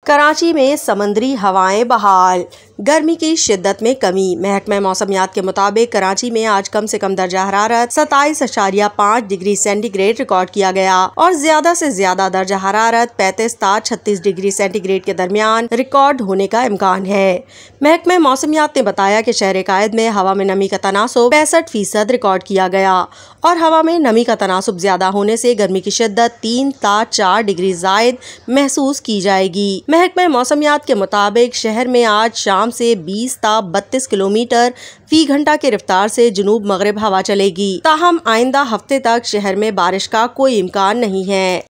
कराची में समुद्री हवाएं बहाल, गर्मी की शिद्दत में कमी। महकमा मौसमियात के मुताबिक कराची में आज कम से कम दर्जा हरारत 27.5 डिग्री सेंटीग्रेड रिकॉर्ड किया गया और ज्यादा से ज्यादा दर्जा हरारत 35-36 डिग्री सेंटीग्रेड के दरमियान रिकॉर्ड होने का इम्कान है। महकमा मौसमियात ने बताया कि शहर कायद में हवा में नमी का तनासुब 65% रिकॉर्ड किया गया और हवा में नमी का तनासुब ज्यादा होने से गर्मी की शिद्दत 3-4 डिग्री जायद महसूस की जाएगी। महकमा मौसमियात के मुताबिक शहर में आज शाम से 20-32 किलोमीटर फी घंटा की रफ्तार से जुनूब मगरिब हवा चलेगी। ताहम आइंदा हफ्ते तक शहर में बारिश का कोई इम्कान नहीं है।